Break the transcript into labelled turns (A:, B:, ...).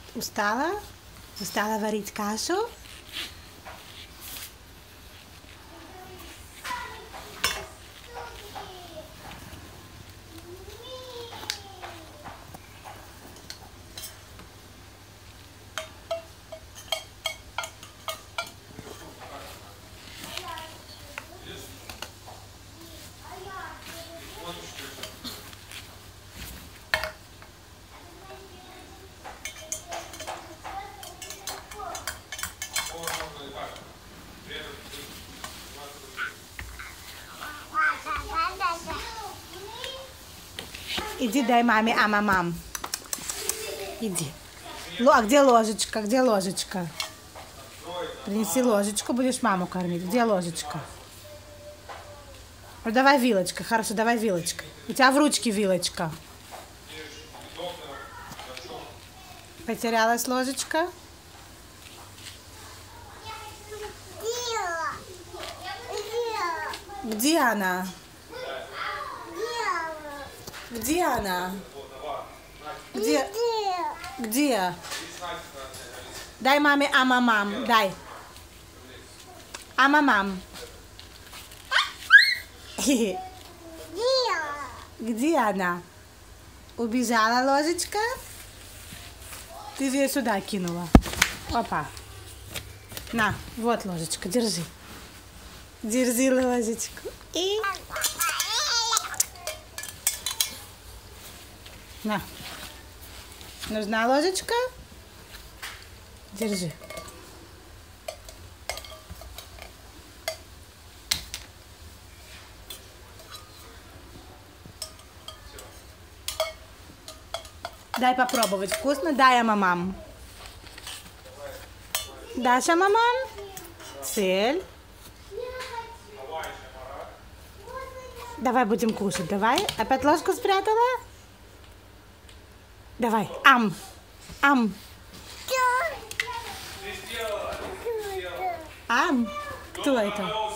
A: Устала? Устала варить кашу? Иди дай маме мам. Иди. А где ложечка? Где ложечка? Принеси ложечку, будешь маму кормить. Где ложечка? Ну, давай вилочка. Хорошо, давай вилочка. У тебя в ручке вилочка. Потерялась ложечка? Где она? Где она? Где? Где? Дай маме мам. Дай. Мам. Где она? Убежала ложечка? Ты ее сюда кинула. Опа. На, вот ложечка, держи. Держи ложечку. И... На. Нужна ложечка? Держи. Дай попробовать. Вкусно? Дай мамам. Дашь мамам? Цель. Давай будем кушать. Давай. Опять ложку спрятала? Давай. Ам. Кто это?